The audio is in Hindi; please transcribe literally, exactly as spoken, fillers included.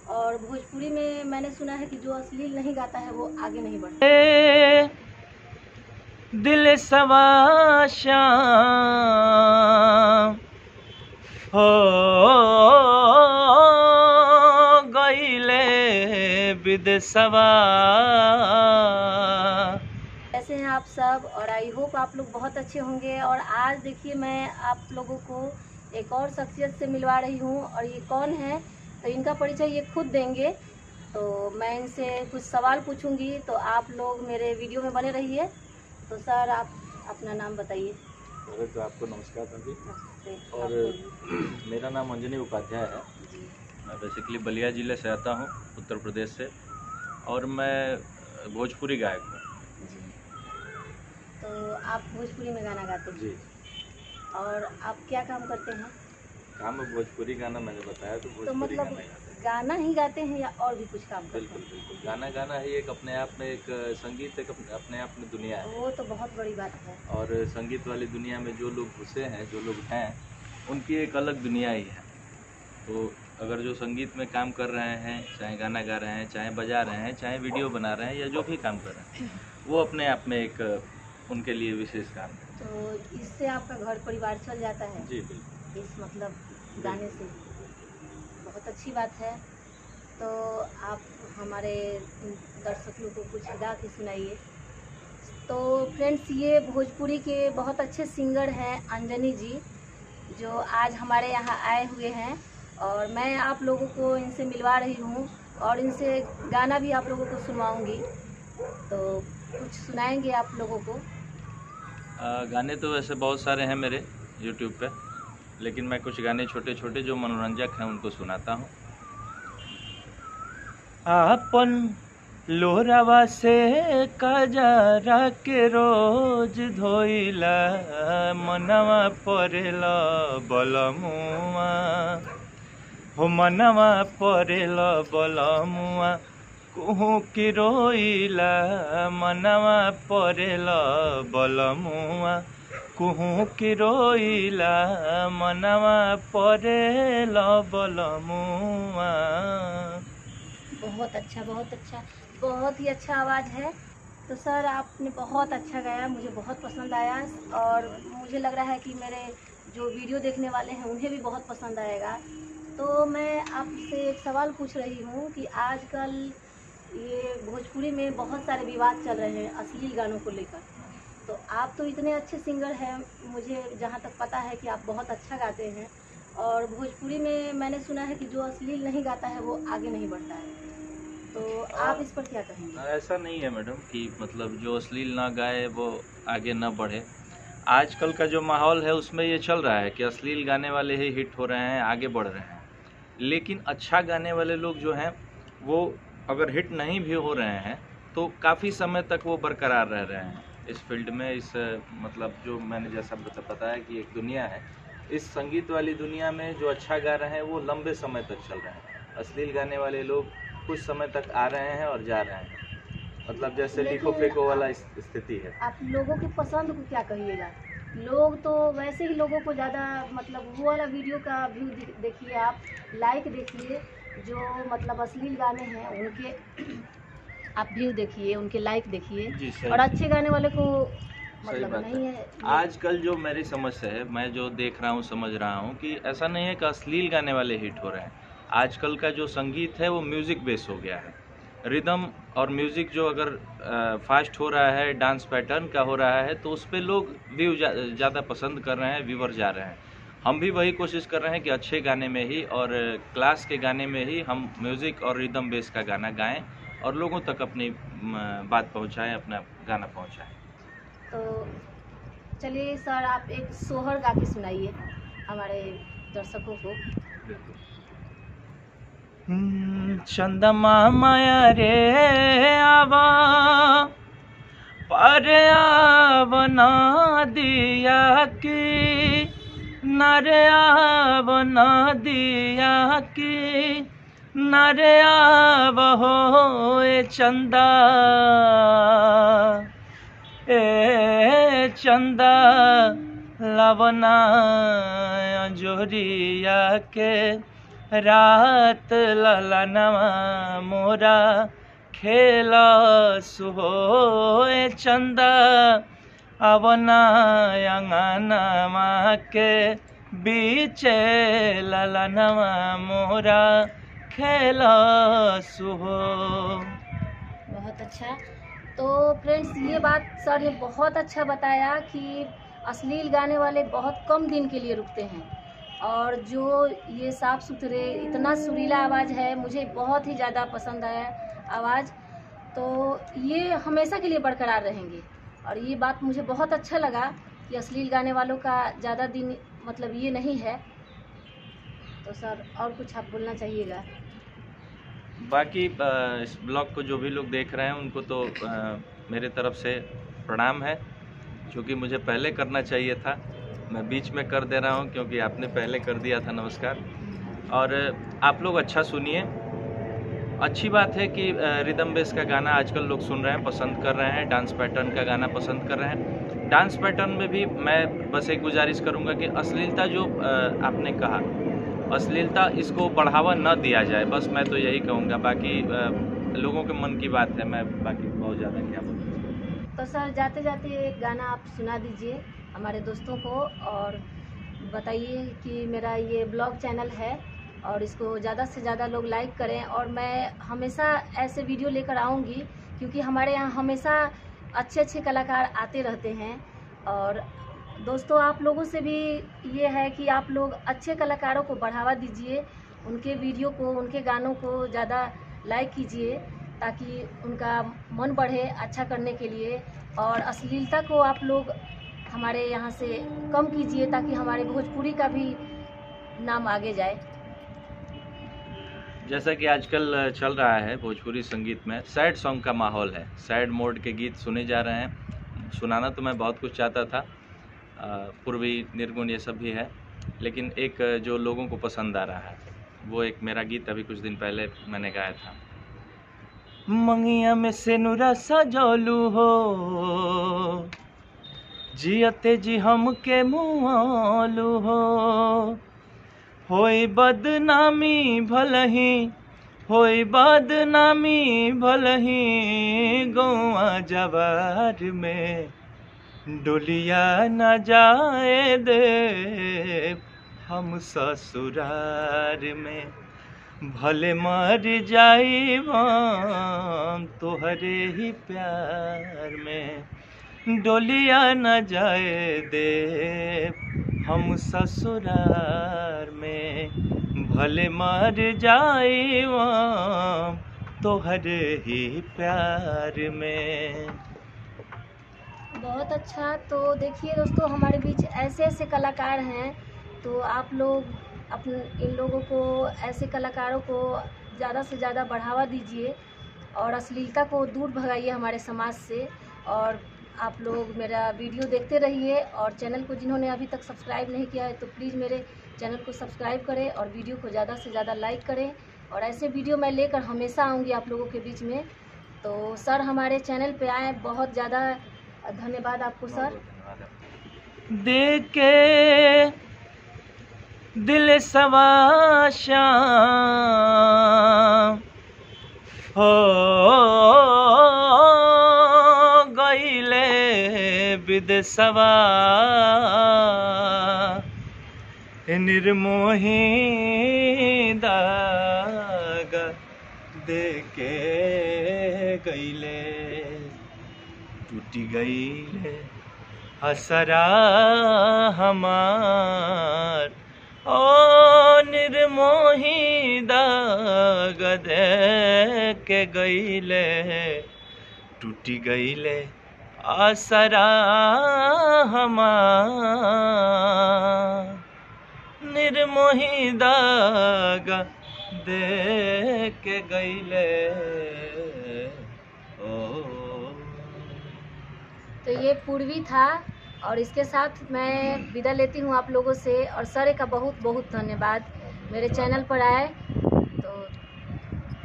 और भोजपुरी में मैंने सुना है कि जो अश्लील नहीं गाता है वो आगे नहीं बढ़ता। दिल सवा शाम हो गईले विदेशवा। कैसे हैं आप सब? और आई होप आप लोग बहुत अच्छे होंगे। और आज देखिए मैं आप लोगों को एक और शख्सियत से मिलवा रही हूँ। और ये कौन है तो इनका परिचय ये खुद देंगे। तो मैं इनसे कुछ सवाल पूछूंगी तो आप लोग मेरे वीडियो में बने रहिए। तो सर आप अपना नाम बताइए। पहले तो आपको नमस्कार सभी। और आपको मेरा नाम अंजनी उपाध्याय है। जी मैं बेसिकली बलिया ज़िले से आता हूँ, उत्तर प्रदेश से, और मैं भोजपुरी गायक हूँ। जी। तो आप भोजपुरी में गाना गाते हैं जी। और आप क्या काम करते हैं? काम में भोजपुरी गाना मैंने बताया तो तो भोजपुरी मतलब गाना गाते हैं। गाना ही गाते हैं या और भी कुछ काम करते बिल्कुल हैं? बिल्कुल, गाना गाना ही एक अपने आप में एक संगीत एक अपने आप में दुनिया है। वो तो बहुत बड़ी बात है। और संगीत वाली दुनिया में जो लोग घुसे हैं, जो लोग हैं, उनकी एक अलग दुनिया ही है। तो अगर जो संगीत में काम कर रहे हैं, चाहे गाना गा रहे हैं, चाहे बजा रहे हैं, चाहे वीडियो बना रहे हैं, या जो भी काम कर रहे हैं, वो अपने आप में एक उनके लिए विशेष काम है। तो इससे आपका घर परिवार चल जाता है? जी बिल्कुल। इस मतलब गाने से बहुत अच्छी बात है। तो आप हमारे दर्शकों को कुछ गा के सुनाइए। तो फ्रेंड्स, ये भोजपुरी के बहुत अच्छे सिंगर हैं अंजनी जी, जो आज हमारे यहाँ आए हुए हैं। और मैं आप लोगों को इनसे मिलवा रही हूँ और इनसे गाना भी आप लोगों को सुनवाऊँगी। तो कुछ सुनाएंगे आप लोगों को? आ, गाने तो वैसे बहुत सारे हैं मेरे यूट्यूब पे, लेकिन मैं कुछ गाने छोटे छोटे जो मनोरंजक हैं उनको सुनाता हूँ। आपन लोरावा से कजरा के रोज धोइला मनवा परेला बलमुआ हो मनवा परेला बलमुआ कुहू की रोइला मनवा परेला बलमुआ कुहू की रोइला मनवा परेला बलमुआ। बहुत अच्छा, बहुत अच्छा, बहुत ही अच्छा आवाज़ है। तो सर आपने बहुत अच्छा गाया, मुझे बहुत पसंद आया। और मुझे लग रहा है कि मेरे जो वीडियो देखने वाले हैं उन्हें भी बहुत पसंद आएगा। तो मैं आपसे एक सवाल पूछ रही हूँ कि आजकल ये भोजपुरी में बहुत सारे विवाद चल रहे हैं अश्लील गानों को लेकर। तो आप तो इतने अच्छे सिंगर हैं, मुझे जहाँ तक पता है कि आप बहुत अच्छा गाते हैं। और भोजपुरी में मैंने सुना है कि जो अश्लील नहीं गाता है वो आगे नहीं बढ़ता है। तो आप इस पर क्या कहेंगे? ऐसा नहीं है मैडम कि मतलब जो अश्लील ना गाए वो आगे ना बढ़े। आजकल का जो माहौल है उसमें ये चल रहा है कि अश्लील गाने वाले ही हिट हो रहे हैं, आगे बढ़ रहे हैं। लेकिन अच्छा गाने वाले लोग जो हैं वो अगर हिट नहीं भी हो रहे हैं तो काफ़ी समय तक वो बरकरार रह रहे हैं इस फील्ड में। इस मतलब जो मैंने जैसा बताया कि एक दुनिया है, इस संगीत वाली दुनिया में जो अच्छा गा रहे हैं वो लंबे समय तक चल रहे हैं। अश्लील गाने वाले लोग कुछ समय तक आ रहे हैं और जा रहे हैं, मतलब जैसे लिखो फेंको वाला स्थिति है। आप लोगों की पसंद को क्या कहिएगा? लोग तो वैसे ही लोगों को ज़्यादा मतलब वो वाला वीडियो का व्यू देखिए, आप लाइक देखिए। जो मतलब अश्लील गाने हैं उनके आप व्यू देखिए, उनके लाइक देखिए। और अच्छे गाने वाले को मतलब नहीं है। आजकल जो मेरी समझ से है, मैं जो देख रहा हूँ समझ रहा हूँ कि ऐसा नहीं है कि अश्लील गाने वाले हिट हो रहे हैं। आजकल का जो संगीत है वो म्यूज़िक बेस हो गया है। रिदम और म्यूज़िक जो अगर फास्ट हो रहा है, डांस पैटर्न का हो रहा है, तो उस पर लोग व्यू ज़्यादा पसंद कर रहे हैं, व्यूवर जा रहे हैं। हम भी वही कोशिश कर रहे हैं कि अच्छे गाने में ही और क्लास के गाने में ही हम म्यूज़िक और रिदम बेस का गाना गाएं और लोगों तक अपनी बात पहुंचाएं, अपना गाना पहुंचाएं। तो चलिए सर, आप एक सोहर गा के सुनाइए हमारे दर्शकों को। चंदमा माया रे आवा पर आवना दिया की नरे आवना दिया की नरे आव हो ए चंदा ए चंदा लवना जोरिया के रात ललनवा मोरा खेला सुहोए चंदा अवना अंगनवा के बीचे ललनवा मोरा खेला सुहो। बहुत अच्छा। तो फ्रेंड्स, ये बात सर ने बहुत अच्छा बताया कि अश्लील गाने वाले बहुत कम दिन के लिए रुकते हैं, और जो ये साफ सुथरे इतना सुरीला आवाज़ है, मुझे बहुत ही ज़्यादा पसंद आया आवाज़। तो ये हमेशा के लिए बरकरार रहेंगे, और ये बात मुझे बहुत अच्छा लगा कि अश्लील गाने वालों का ज़्यादा दिन मतलब ये नहीं है। तो सर और कुछ आप बोलना चाहिएगा? बाकी इस ब्लॉग को जो भी लोग देख रहे हैं उनको तो आ, मेरे तरफ से प्रणाम है, क्योंकि मुझे पहले करना चाहिए था, मैं बीच में कर दे रहा हूं क्योंकि आपने पहले कर दिया था। नमस्कार। और आप लोग अच्छा सुनिए। अच्छी बात है कि रिदम बेस का गाना आजकल लोग सुन रहे हैं, पसंद कर रहे हैं, डांस पैटर्न का गाना पसंद कर रहे हैं। डांस पैटर्न में भी मैं बस एक गुजारिश करूंगा कि अश्लीलता जो आपने कहा, अश्लीलता इसको बढ़ावा न दिया जाए, बस मैं तो यही कहूँगा। बाकी लोगों के मन की बात है, मैं बाकी बहुत ज़्यादा क्या बोलूँ। तो सर जाते जाते एक गाना आप सुना दीजिए हमारे दोस्तों को, और बताइए कि मेरा ये ब्लॉग चैनल है और इसको ज़्यादा से ज़्यादा लोग लाइक करें, और मैं हमेशा ऐसे वीडियो लेकर आऊँगी, क्योंकि हमारे यहाँ हमेशा अच्छे अच्छे कलाकार आते रहते हैं। और दोस्तों, आप लोगों से भी ये है कि आप लोग अच्छे कलाकारों को बढ़ावा दीजिए, उनके वीडियो को, उनके गानों को ज़्यादा लाइक कीजिए, ताकि उनका मन बढ़े अच्छा करने के लिए। और अश्लीलता को आप लोग हमारे यहाँ से कम कीजिए, ताकि हमारे भोजपुरी का भी नाम आगे जाए। जैसा कि आजकल चल रहा है भोजपुरी संगीत में, सैड सॉन्ग का माहौल है, सैड मोड के गीत सुने जा रहे हैं। सुनाना तो मैं बहुत कुछ चाहता था, पूर्वी निर्गुण ये सब भी है, लेकिन एक जो लोगों को पसंद आ रहा है वो एक मेरा गीत अभी कुछ दिन पहले मैंने गाया था। मंगिया में से नुरा सजौलू हो, जियते जी हम के मुआलू हो, होई बदनामी भलही, होई बदनामी भलही, गौआ जवार में डोलिया न जाए दे हम ससुरार में, भले मर जाई हम तोहरे ही प्यार में, डोलिया न जाए दे हम ससुरार में, भले मर जाई हम तोहरे ही प्यार में। बहुत अच्छा। तो देखिए दोस्तों, हमारे बीच ऐसे ऐसे कलाकार हैं, तो आप लोग अपने इन लोगों को, ऐसे कलाकारों को ज़्यादा से ज़्यादा बढ़ावा दीजिए और अश्लीलता को दूर भगाइए हमारे समाज से। और आप लोग मेरा वीडियो देखते रहिए, और चैनल को जिन्होंने अभी तक सब्सक्राइब नहीं किया है तो प्लीज़ मेरे चैनल को सब्सक्राइब करें और वीडियो को ज़्यादा से ज़्यादा लाइक करें। और ऐसे वीडियो मैं लेकर हमेशा आऊँगी आप लोगों के बीच में। तो सर हमारे चैनल पे आए, बहुत ज़्यादा धन्यवाद आपको सर। देख के दिल सवा शाम हो गईले विदसवा, निर्मोही दाग देके गईले, टूटी गईले असरा हमार, ओ निर्मोही दाग देके गईले, टूटी गईले असरा हमार, निर्मोही दाग देके गईले। ओ तो ये पूर्वी था, और इसके साथ मैं विदा लेती हूँ आप लोगों से। और सर का बहुत बहुत धन्यवाद मेरे चैनल पर आए